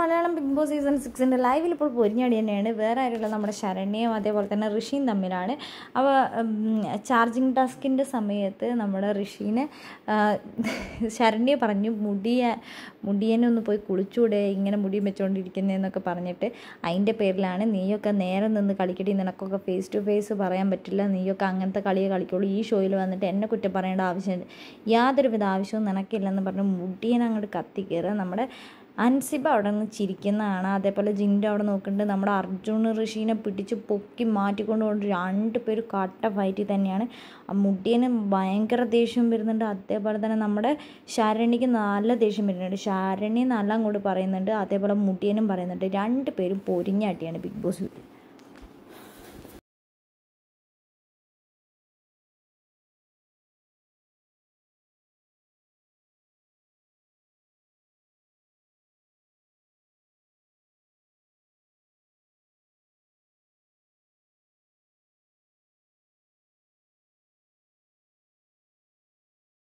Malayalam big boss season 6 ലൈവിൽ ഇപ്പോൾ പൊരിഞ്ഞടി തന്നെയാണ്. വേറെ ആരുള്ള നമ്മുടെ ശരണ്യയും അതേപോലെ തന്നെ ഋഷിയും തമ്മിലാണ്. അപ്പോൾ ചാർജിങ് ടാസ്കിൻ്റെ സമയത്ത് നമ്മുടെ ഋഷീനെ ശരണ്യ പറഞ്ഞു മുടിയനൊന്ന് പോയി കുളിച്ചൂടെ, ഇങ്ങനെ മുടി വെച്ചുകൊണ്ടിരിക്കുന്നതെന്നൊക്കെ പറഞ്ഞിട്ട് അതിൻ്റെ പേരിലാണ് നീയൊക്കെ നേരെ നിന്ന് കളിക്കട്ടി, നിനക്കൊക്കെ ഫേസ് ടു ഫേസ് പറയാൻ പറ്റില്ല, നീയൊക്കെ അങ്ങനത്തെ കളിയെ കളിക്കുള്ളൂ, ഈ ഷോയിൽ വന്നിട്ട് എന്നെ കുറ്റം പറയേണ്ട ആവശ്യം യാതൊരുവിധ ആവശ്യവും നിനക്കില്ലെന്ന് പറഞ്ഞ് മുടിയൻ അങ്ങോട്ട് കത്തിക്കയറുക. നമ്മുടെ അൻസിബ അവിടെ നിന്ന് ചിരിക്കുന്നതാണ്. അതേപോലെ ജിൻ്റെ അവിടെ നോക്കുന്നുണ്ട്. നമ്മുടെ അർജുൻ ഋഷീനെ പിടിച്ച് പൊക്കി മാറ്റിക്കൊണ്ടുകൊണ്ട് രണ്ടുപേരും കട്ട ഫൈറ്റിൽ തന്നെയാണ്. മുടിയന് ഭയങ്കര ദേഷ്യം വരുന്നുണ്ട്. അതേപോലെ തന്നെ നമ്മുടെ ശരണ്യക്ക് നല്ല ദേഷ്യം വരുന്നുണ്ട്. ശരണ്യ നല്ല അങ്ങോട്ട് പറയുന്നുണ്ട്, അതേപോലെ മുടിയനും പറയുന്നുണ്ട്. രണ്ടുപേരും പൊരിഞ്ഞാട്ടിയാണ് ബിഗ് ബോസ് വീട്ടിൽ.